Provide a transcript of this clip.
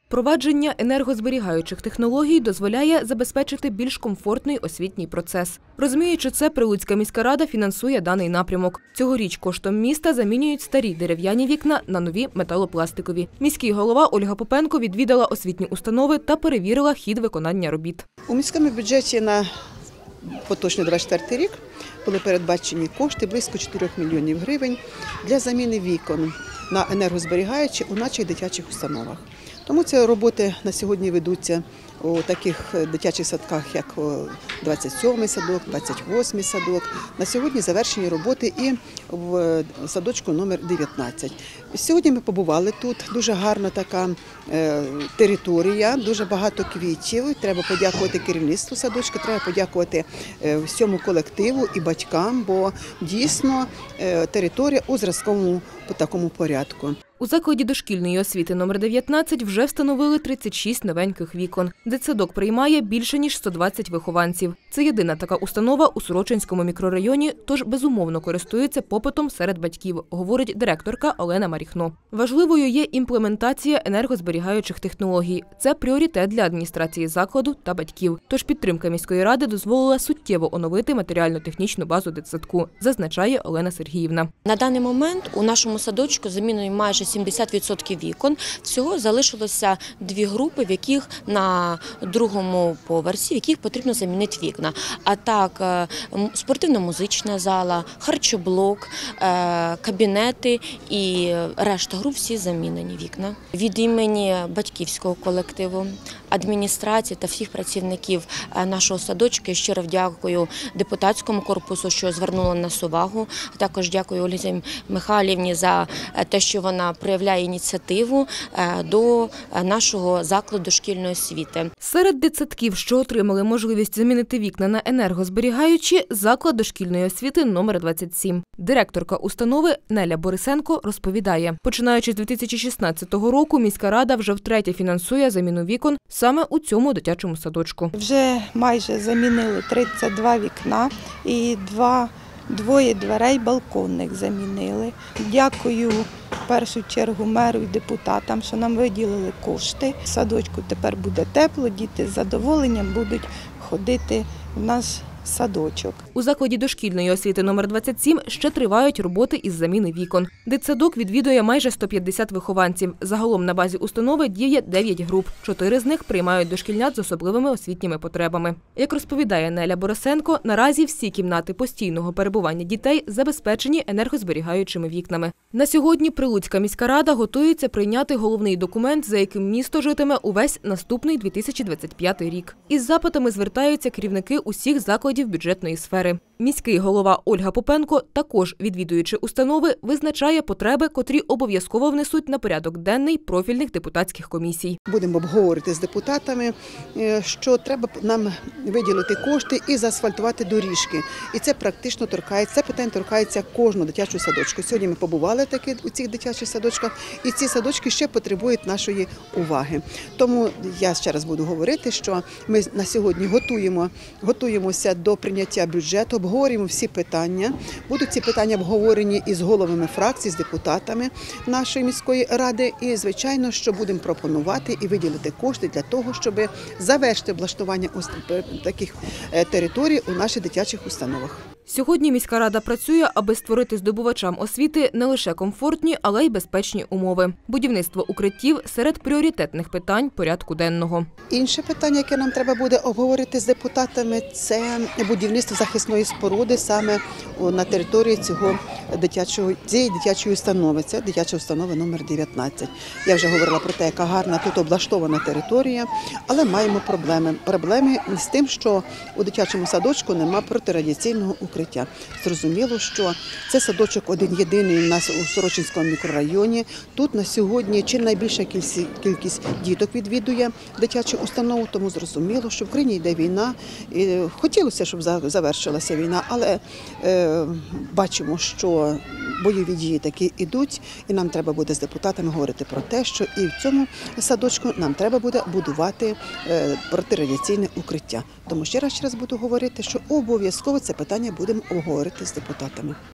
Провадження енергозберігаючих технологій дозволяє забезпечити більш комфортний освітній процес. Розуміючи це, Прилуцька міська рада фінансує даний напрямок. Цьогоріч коштом міста замінюють старі дерев'яні вікна на нові металопластикові. Міський голова Ольга Попенко відвідала освітні установи та перевірила хід виконання робіт. У міському бюджеті на поточний 24 рік були передбачені кошти близько 4 мільйонів гривень для заміни вікон на енергозберігаючі у наших дитячих установах. Тому ці роботи на сьогодні ведуться у таких дитячих садках, як 27-й садок, 28-й садок. На сьогодні завершені роботи і в садочку номер 19. Сьогодні ми побували тут. Дуже гарна така територія, дуже багато квітів. Треба подякувати керівництву садочка, треба подякувати всьому колективу і батькам, бо дійсно територія у зразковому такому порядку. У закладі дошкільної освіти номер 19 вже встановили 36 новеньких вікон. Дитсадок приймає більше ніж 120 вихованців. Це єдина така установа у Сорочинському мікрорайоні, тож безумовно користується попитом серед батьків, говорить директорка Олена Маріхно. Важливою є імплементація енергозберігаючих технологій. Це пріоритет для адміністрації закладу та батьків. Тож підтримка міської ради дозволила суттєво оновити матеріально-технічну базу дитсадку, зазначає Олена Сергіївна. На даний момент у нашому садочку замінено майже 70% вікон. Всього залишилося 2 групи, в яких на другому поверсі, в яких потрібно замінити вікна. А так, спортивно-музична зала, харчоблок, кабінети і решта груп всі замінені вікна. Від імені батьківського колективу, адміністрації та всіх працівників нашого садочка щиро дякую депутатському корпусу, що звернуло на нас увагу. Також дякую Ользі Михайлівні за те, що вона проявляє ініціативу до нашого закладу дошкільної освіти. Серед дитсадків, що отримали можливість замінити вікна на енергозберігаючі, заклад дошкільної освіти номер 27. Директорка установи Неля Борисенко розповідає, починаючи з 2016 року міська рада вже втретє фінансує заміну вікон саме у цьому дитячому садочку. Вже майже замінили 32 вікна і двоє дверей балконних замінили. Дякую в першу чергу меру і депутатам, що нам виділили кошти. В садочку тепер буде тепло, діти з задоволенням будуть ходити в наш садочок. У закладі дошкільної освіти номер 27 ще тривають роботи із заміни вікон. Дитсадок відвідує майже 150 вихованців. Загалом на базі установи діє 9 груп. 4 з них приймають дошкільнят з особливими освітніми потребами. Як розповідає Неля Борисенко, наразі всі кімнати постійного перебування дітей забезпечені енергозберігаючими вікнами. На сьогодні Прилуцька міська рада готується прийняти головний документ, за яким місто житиме увесь наступний 2025 рік. Із запитами звертаються керівники усіх закладів бюджетної сфери. Міський голова Ольга Попенко, також відвідуючи установи, визначає потреби, котрі обов'язково внесуть на порядок денний профільних депутатських комісій. Будемо обговорити з депутатами, що треба нам виділити кошти і заасфальтувати доріжки. І це практично торкається, це питання торкається кожного дитячого садочку. Сьогодні ми побували у цих дитячих садочках, і ці садочки ще потребують нашої уваги. Тому я ще раз буду говорити, що ми на сьогодні готуємося до прийняття бюджету, обговорюємо всі питання. Будуть ці питання обговорені із головами фракцій, з депутатами нашої міської ради. І, звичайно, що будемо пропонувати і виділити кошти для того, щоб завершити облаштування таких територій у наших дитячих установах. Сьогодні міська рада працює, аби створити здобувачам освіти не лише комфортні, але й безпечні умови. Будівництво укриттів – серед пріоритетних питань порядку денного. Інше питання, яке нам треба буде обговорити з депутатами, це будівництво захисної споруди саме на території цієї дитячої установи. Це дитяча установа номер 19. Я вже говорила про те, яка гарна тут облаштована територія, але маємо проблеми. Проблеми з тим, що у дитячому садочку немає протирадіаційного укриття. Зрозуміло, що це садочок один-єдиний у нас у Сорочинському мікрорайоні. Тут на сьогодні чи найбільша кількість діток відвідує дитячу установу, тому зрозуміло, що в країні йде війна. І хотілося, щоб завершилася війна, але бачимо, що бойові дії такі йдуть, і нам треба буде з депутатами говорити про те, що і в цьому садочку нам треба буде будувати протирадіаційне укриття. Тому ще раз буду говорити, що обов'язково це питання будемо обговорити з депутатами.